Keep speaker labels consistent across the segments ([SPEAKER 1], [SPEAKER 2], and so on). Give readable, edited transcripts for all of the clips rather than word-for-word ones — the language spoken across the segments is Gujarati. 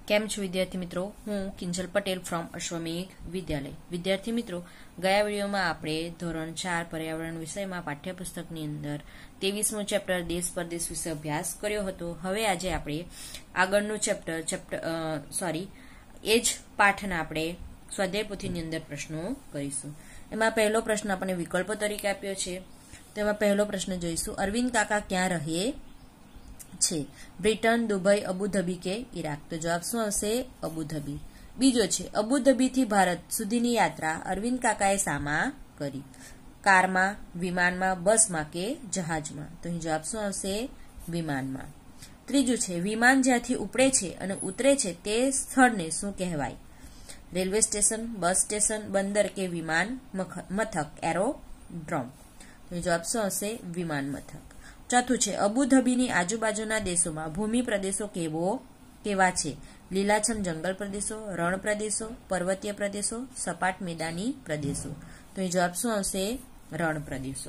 [SPEAKER 1] કેમ છો વિદ્યાર્થી મિત્રો? હું કિંજલ પટેલ ફ્રોમ અશ્વમેઘ વિદ્યાલય. વિદ્યાર્થી મિત્રો, ગયા વિડીયોમાં આપણે ધોરણ 4 પર્યાવરણ વિષયમાં પાઠ્યપુસ્તકની અંદર 23મું ચેપ્ટર દેશ પરદેશ વિશે અભ્યાસ કર્યો હતો. હવે આજે આપણે આગળનું એ જ પાઠના આપણે સ્વાધ્યાય પોથીની અંદર પ્રશ્નો કરીશું. એમાં પહેલો પ્રશ્ન આપણને વિકલ્પો તરીકે આપ્યો છે. તેમાં પહેલો પ્રશ્ન જોઈશું, અરવિંદ કાકા ક્યાં રહે છે? બ્રિટન, દુબઈ, અબુધાબી કે ઈરાક? તો જવાબ શું આવશે? અબુધાબી. બીજો છે, અબુધાબીથી ભારત સુધીની યાત્રા અરવિંદ કાકાએ શામાં કરી? કારમાં, વિમાનમાં, બસમાં કે જહાજમાં? તો અહીં જવાબ શું આવશે? વિમાનમાં. ત્રીજું છે, વિમાન જ્યાંથી ઉપડે છે અને ઉતરે છે તે સ્થળને શું કહેવાય? રેલવે સ્ટેશન, બસ સ્ટેશન, બંદર કે વિમાન મથક? એરોડ્રોમ. તો જવાબ શું આવશે? વિમાન મથક. ચોથું છે, અબુધાબીની આજુબાજુના દેશોમાં ભૂમિ પ્રદેશો કેવા છે? લીલાછમ જંગલ પ્રદેશો, રણ પ્રદેશો, પર્વતીય પ્રદેશો, સપાટ મેદાની પ્રદેશો? તો એ જવાબ શું આવશે? રણ પ્રદેશો.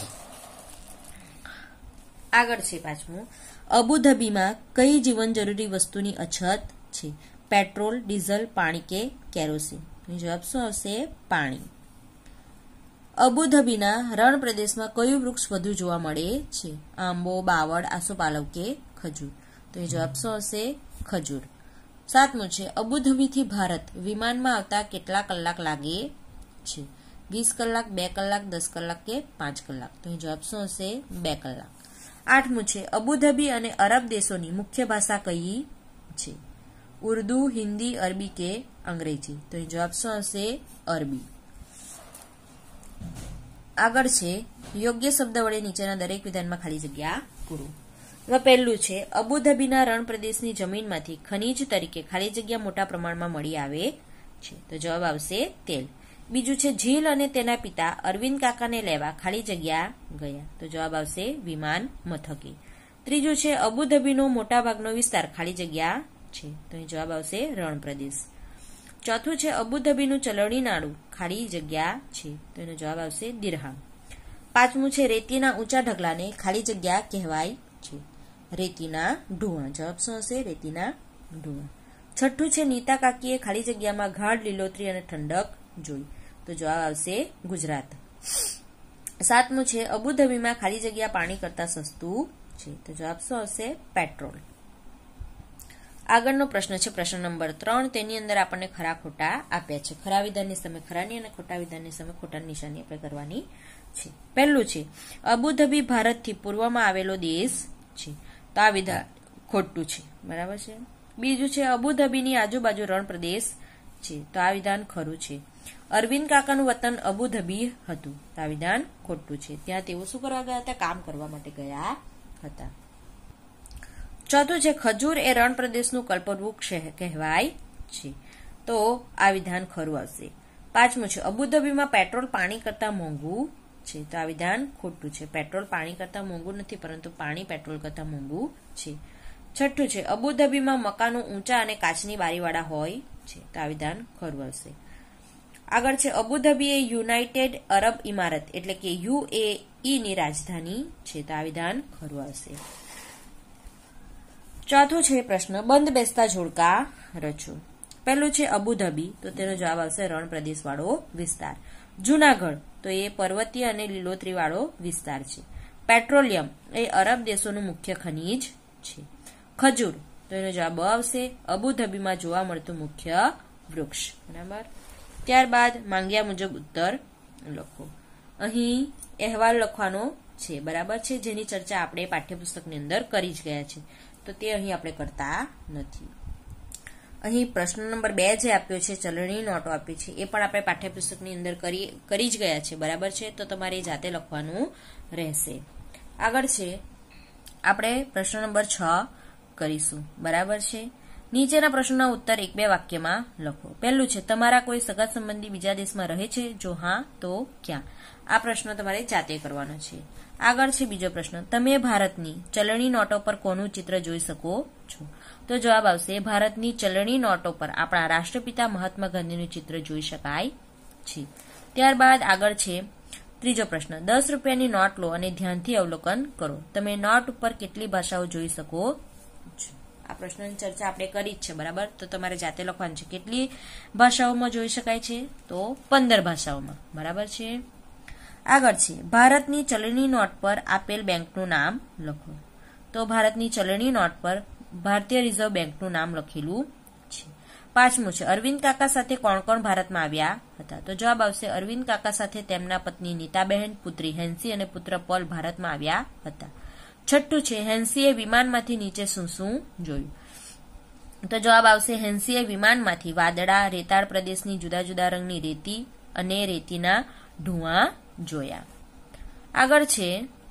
[SPEAKER 1] આગળ છે પાંચમું, અબુધાબીમાં કઈ જીવન જરૂરી વસ્તુની અછત છે? પેટ્રોલ, ડીઝલ, પાણી કે કેરોસીન? તો જવાબ શું આવશે? પાણી. અબુધાબીના રણ પ્રદેશમાં કયું વૃક્ષ વધુ જોવા મળે છે? આંબો, બાવળ, આસોપાલવ કે ખજૂર? તો એ જવાબ શું આવશે? ખજૂર. સાતમું છે, અબુધાબીથી ભારત વિમાનમાં આવતા કેટલા કલાક લાગે છે? 20 કલાક, 2 કલાક, 10 કલાક કે 5 કલાક? તો એ જવાબ શું હશે? 2 કલાક. આઠમું છે, અબુધાબી અને અરબ દેશોની મુખ્ય ભાષા કઈ છે? ઉર્દુ, હિન્દી, અરબી કે અંગ્રેજી? તો એ જવાબ શું હશે? અરબી. આગળ છે, યોગ્ય શબ્દ વડે નીચેના દરેક વિધાનમાં ખાલી જગ્યા પૂરો. એમાં પહેલું છે, અબુધાબીના રણ પ્રદેશની જમીનમાંથી ખનીજ તરીકે ખાલી જગ્યા મોટા પ્રમાણમાં મળી આવે છે? તો જવાબ આવશે તેલ. બીજું છે, ઝીલ અને તેના પિતા અરવિંદ કાકાને લેવા ખાલી જગ્યા ગયા? તો જવાબ આવશે વિમાન મથકે. ત્રીજું છે, અબુધાબીનો મોટા ભાગનો વિસ્તાર ખાલી જગ્યા છે? તો જવાબ આવશે રણ પ્રદેશ. ચોથું છે, અબુધાબીનું ચલણી નાણું ખાલી જગ્યા છે? તો એનો જવાબ આવશે દિરહામ. પાંચમું છે, રેતીના ઊંચા ઢગલાને ખાલી જગ્યા કહેવાય છે? રેતીના ઢૂંવા? જવાબ શું હશે? રેતીના ઢૂંવા. છઠ્ઠું છે, નીતા કાકીએ ખાલી જગ્યામાં ગાઢ લીલોતરી અને ઠંડક જોઈ? તો જવાબ આવશે ગુજરાત. સાતમું છે, અબુધાબીમાં ખાલી જગ્યા પાણી કરતા સસ્તું છે? તો જવાબ શું આવશે? પેટ્રોલ. આગળનો પ્રશ્ન છે પ્રશ્ન નંબર 3. તેની અંદર આપણને ખરા ખોટા આપ્યા છે. ખરા વિધાનની સામે ખરાની અને ખોટા વિધાનની સામે ખોટાની નિશાની આપણે કરવાની છે. પહેલું છે, અબુધાબી ભારતથી પૂર્વમાં આવેલો દેશ છે? તો આ વિધાન ખોટું છે. બરાબર છે. બીજું છે, અબુધાબીની આજુબાજુ રણ પ્રદેશ છે? તો આ વિધાન ખરું છે. અરવિંદ કાકાનું વતન અબુધાબી હતું? તો આ વિધાન ખોટું છે. ત્યાં તેઓ શું કરવા ગયા હતા? કામ કરવા માટે ગયા હતા. ચોથું છે, ખજૂર એ રણ પ્રદેશનું કલ્પવૃક્ષ કહેવાય છે? તો આ વિધાન ખરું આવશે. પાંચમું છે, અબુધાબીમાં પેટ્રોલ પાણી કરતા મોંઘું છે? તો આ વિધાન ખોટું છે. પેટ્રોલ પાણી કરતા મોંઘું નથી, પરંતુ પાણી પેટ્રોલ કરતા મોંઘું છે. છઠ્ઠું છે, અબુધાબીમાં મકાનો ઊંચા અને કાચની બારીવાળા હોય છે? તો આ વિધાન ખરું આવશે. આગળ છે, અબુધાબી એ યુનાઇટેડ અરબ ઇમારત એટલે કે UAE ની રાજધાની છે? તો આ વિધાન ખરું આવશે. ચોથું છે પ્રશ્ન, બંધ બેસતા જોડકા રચો. પહેલું છે અબુધાબી, તો તેનો જવાબ આવશે રણ પ્રદેશ વાળો વિસ્તાર. જુનાગઢ, તો એ પર્વતીય અને લીલોતરી વાળો વિસ્તાર છે. પેટ્રોલિયમ એ અરબ દેશોનું મુખ્ય ખનીજ છે. ખજૂર, તો એનો જવાબ આવશે અબુધાબીમાં જોવા મળતું મુખ્ય વૃક્ષ. બરાબર. ત્યારબાદ માંગ્યા મુજબ ઉત્તર લખો. અહીં અહેવાલ લખવાનો છે. બરાબર છે. જેની ચર્ચા આપણે પાઠ્યપુસ્તકની અંદર કરી જ ગયા છે, તો તે અહીં આપણે કરતા નથી. અહીં પ્રશ્ન નંબર 2 જે આપ્યો છે, ચલણી નોટો આપી છે, એ પણ આપણે પાઠ્યપુસ્તકની અંદર કરી જ ગયા છે. બરાબર છે. તો તમારે જાતે લખવાનું રહેશે. આગળ છે, આપણે પ્રશ્ન નંબર 6 કરીશું. બરાબર છે. નીચેના પ્રશ્નોના ઉત્તર 1-2 વાક્યમાં લખો. પહેલું છે, તમારા કોઈ સગા સંબંધી બીજા દેશમાં રહે છે? જો હા, તો ક્યાં? આ પ્રશ્ન તમારે જાતે કરવાનો છે. આગળ છે બીજો પ્રશ્ન, તમે ભારતની ચલણી નોટો પર કોનું ચિત્ર જોઈ શકો છો? તો જવાબ આવશે ભારતની ચલણી નોટો પર આપણા રાષ્ટ્રપિતા મહાત્મા ગાંધીનું ચિત્ર જોઈ શકાય છે. ત્યારબાદ આગળ છે ત્રીજો પ્રશ્ન, 10 રૂપિયાની નોટ લો અને ધ્યાનથી અવલોકન કરો. તમે નોટ ઉપર કેટલી ભાષાઓ જોઈ શકો છો? આ પ્રશ્નની ચર્ચા આપણે કરી જ છે, બરાબર. તો તમારે જાતે લખવાનું છે. કેટલી ભાષાઓમાં જોઈ શકાય છે? તો 15 ભાષાઓમાં, બરાબર છે. આગળ છે ભારતની ચલણી નોટ પર આપેલ બેંકનું નામ લખો. તો ભારતની ચલણી નોટ પર ભારતીય રિઝર્વ બેંકનું નામ લખેલું છે. 5મું છે અરવિંદ કાકા સાથે કોણ કોણ ભારતમાં આવ્યા હતા? તો જવાબ આવશે અરવિંદ કાકા સાથે તેમના પત્ની નીતાબહેન, પુત્રી હેન્સી અને પુત્ર પોલ ભારતમાં આવ્યા હતા. 6ઠું છે હેન્સીએ વિમાનમાંથી નીચે શું શું જોયું? તો જવાબ આવશે હેન્સીએ વિમાનમાંથી વાદળા, રેતાળ પ્રદેશની જુદા જુદા રંગની રેતી અને રેતીના ઢુવા જોયા. આગળ છે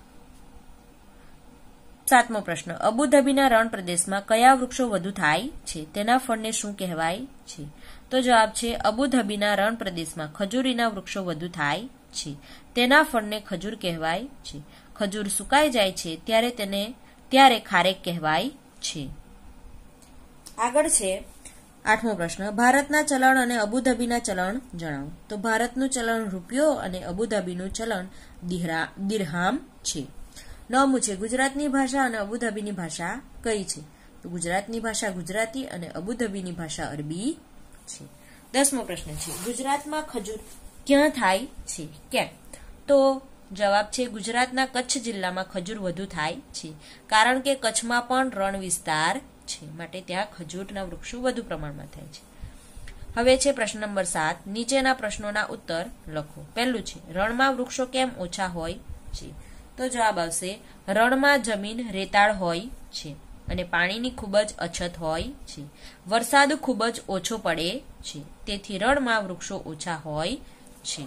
[SPEAKER 1] 7મો પ્રશ્ન અબુધાબીના રણ પ્રદેશમાં કયા વૃક્ષો વધુ થાય છે? તેના ફળને શું કહેવાય છે? તો જવાબ છે અબુધાબીના રણ પ્રદેશમાં ખજૂરીના વૃક્ષો વધુ થાય છે. તેના ફળને ખજૂર કહેવાય છે. ખજૂર સુકાઈ જાય છે ત્યારે ખારેક કહેવાય છે. આગળ છે 8મો પ્રશ્ન ભારતના ચલણ અને અબુધાબીના ચલણ જણાવો. તો ભારતનું ચલણ રૂપિયો અને અબુધાબીનું ચલણ દિરહામ છે. 9મું છે ગુજરાતની ભાષા અને અબુધાબીની ભાષા કઈ છે? તો ગુજરાતની ભાષા ગુજરાતી અને અબુધાબીની ભાષા અરબી છે. 10મો પ્રશ્ન છે ગુજરાતમાં ખજૂર ક્યાં થાય છે? કેમ? તો જવાબ છે ગુજરાતના કચ્છ જિલ્લામાં ખજૂર વધુ થાય છે, કારણ કે કચ્છમાં પણ રણ વિસ્તાર છે, માટે ત્યાં ખજૂરના વૃક્ષો વધુ પ્રમાણમાં થાય છે. હવે છે પ્રશ્ન નંબર 7. નીચેના પ્રશ્નોના ઉત્તર લખો. પહેલું છે રણમાં વૃક્ષો કેમ ઓછા હોય છે? તો જવાબ આવશે રણમાં જમીન રેતાળ હોય છે અને પાણીની ખૂબ જ અછત હોય છે. વરસાદ ખૂબ જ ઓછો પડે છે, તેથી રણમાં વૃક્ષો ઓછા હોય છે.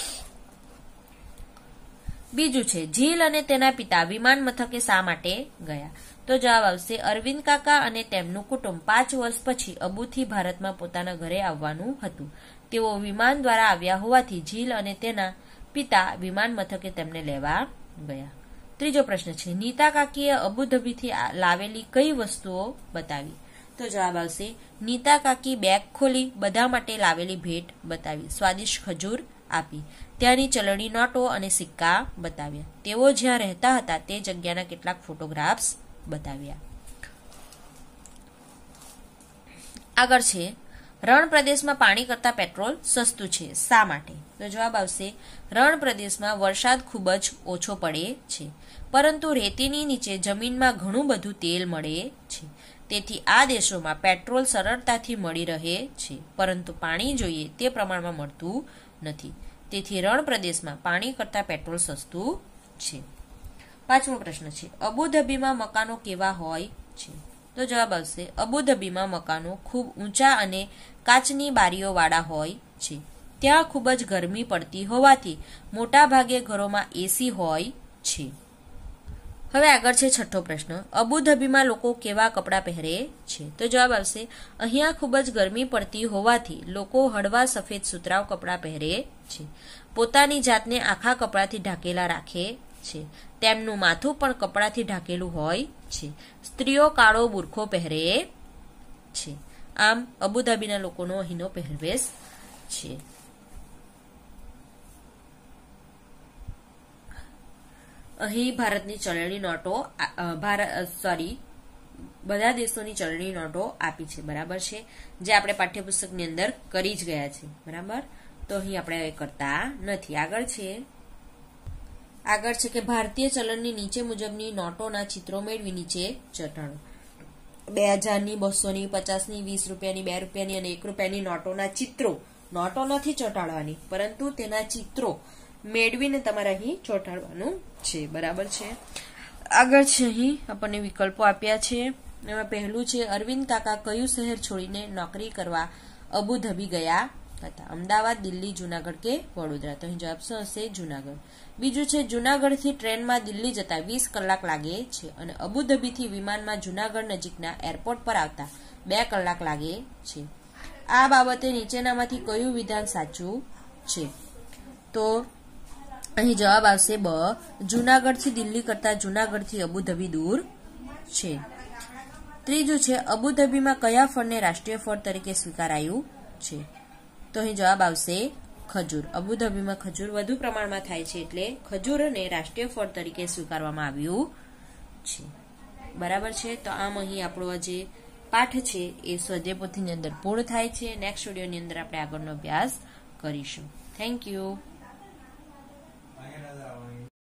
[SPEAKER 1] બીજું છે ઝીલ અને તેના પિતા વિમાન મથકે શા માટે ગયા? તો જવાબ આવશે અરવિંદ કાકા અને તેમનું કુટુંબ 5 વર્ષ પછી અબુથી ભારતમાં પોતાના ઘરે આવવાનું હતું. તેઓ વિમાન દ્વારા આવ્યા હોવાથી ઝીલ અને તેના પિતા વિમાન મથકે તેમને લેવા ગયા. ત્રીજો પ્રશ્ન છે નીતા કાકીએ અબુધાબીથી લાવેલી કઈ વસ્તુઓ બતાવી? તો જવાબ આવશે નીતા કાકી બેગ ખોલી બધા માટે લાવેલી ભેટ બતાવી, સ્વાદિષ્ટ ખજૂર આપી, ત્યાંની ચલણી નોટો અને સિક્કા બતાવ્યા, તેઓ જ્યાં રહેતા હતા તે જગ્યાના કેટલાક ફોટોગ્રાફ્સ બતાવ્યા. આગળ છે રણ પ્રદેશમાં પાણી કરતા પેટ્રોલ સસ્તું છે, શા માટે? તો જવાબ આવશે રણ પ્રદેશમાં વરસાદ ખૂબ જ ઓછો પડે છે, પરંતુ રેતીની નીચે જમીનમાં ઘણું બધું તેલ મળે છે, તેથી આ દેશોમાં પેટ્રોલ સરળતાથી મળી રહે છે, પરંતુ પાણી જોઈએ તે પ્રમાણમાં મળતું નથી, તેથી રણ પ્રદેશમાં પાણી કરતા પેટ્રોલ સસ્તું છે. 5મો પ્રશ્ન છે અબુધાબીમાં મકાનો કેવા હોય છે? તો જવાબ આવશે અબુધાબીમાં મકાનો ખૂબ ઊંચા અને કાચની બારીઓવાળા હોય છે. ત્યાં ખૂબ જ ગરમી પડતી હોવાથી મોટા ભાગે ઘરોમાં એસી હોય છે. હવે આગળ છે 6ઠ્ઠો પ્રશ્ન અબુધાબીમાં લોકો કેવા કપડાં પહેરે છે? તો જવાબ આવશે અહીંયા ખૂબ જ ગરમી પડતી હોવાથી લોકો હળવા સફેદ સુતરાઉ કપડાં પહેરે છે, પોતાની જાતને આખા કપડાથી ઢાંકેલા રાખે છે, તેમનું માથું પણ કપડાથી ઢાંકેલું હોય છે, સ્ત્રીઓ કાળો બુરખો પહેરે છે. આમ અબુધાબીના લોકોનો અહીંનો પહેરવેશ છે. અહીં ભારતની ચલણી નોટો બધા દેશોની ચલણી નોટો આપી છે, બરાબર છે, જે આપણે પાઠ્યપુસ્તકની અંદર કરી જ ગયા છે, બરાબર. તો અહીં આપણે કરતા નથી. આગળ છે કે ભારતીય ચલણની નીચે મુજબની નોટોના ચિત્રો મેળવી નીચે ચોંટાડો. 2000ની, 200ની, 50ની, 20 રૂપિયાની, 2 રૂપિયાની અને 1 રૂપિયાની નોટોના ચિત્રો, નોટો નથી ચોંટાડવાની પરંતુ તેના ચિત્રો મેળવીને તમારે અહીં ચોંટાડવાનું છે, બરાબર છે. આગળ છે અહીં આપણને વિકલ્પો આપ્યા છે. એમાં પહેલું છે અરવિંદ કાકા કયું શહેર છોડીને નોકરી કરવા અબુધાબી ગયા હતા? અમદાવાદ, દિલ્હી, જુનાગઢ કે વડોદરા? તો અહીં જવાબ હશે જુનાગઢ. બીજું છે જુનાગઢથી ટ્રેનમાં દિલ્હી જતા 20 કલાક લાગે છે અને અબુધાબીથી વિમાનમાં જુનાગઢ નજીકના એરપોર્ટ પર આવતા 2 કલાક લાગે છે. આ બાબતે નીચેનામાંથી કયું વિધાન સાચું છે? તો અહીં જવાબ આવશે બ, જુનાગઢથી દિલ્હી કરતા જુનાગઢથી અબુધાબી દૂર છે. ત્રીજું છે અબુધાબીમાં કયા ફળને રાષ્ટ્રીય ફળ તરીકે સ્વીકારાયું છે? તો અહીં જવાબ આવશે ખજૂર. અબુધાબીમાં ખજૂર વધુ પ્રમાણમાં થાય છે એટલે ખજૂરને રાષ્ટ્રીય ફળ તરીકે સ્વીકારવામાં આવ્યું છે, બરાબર છે. તો આમ અહીં આપણો જે પાઠ છે એ સ્વાધ્યાય પોથીની અંદર પૂર્ણ થાય છે. નેક્સ્ટ વિડીયોની અંદર આપણે આગળનો અભ્યાસ કરીશું. Thank you.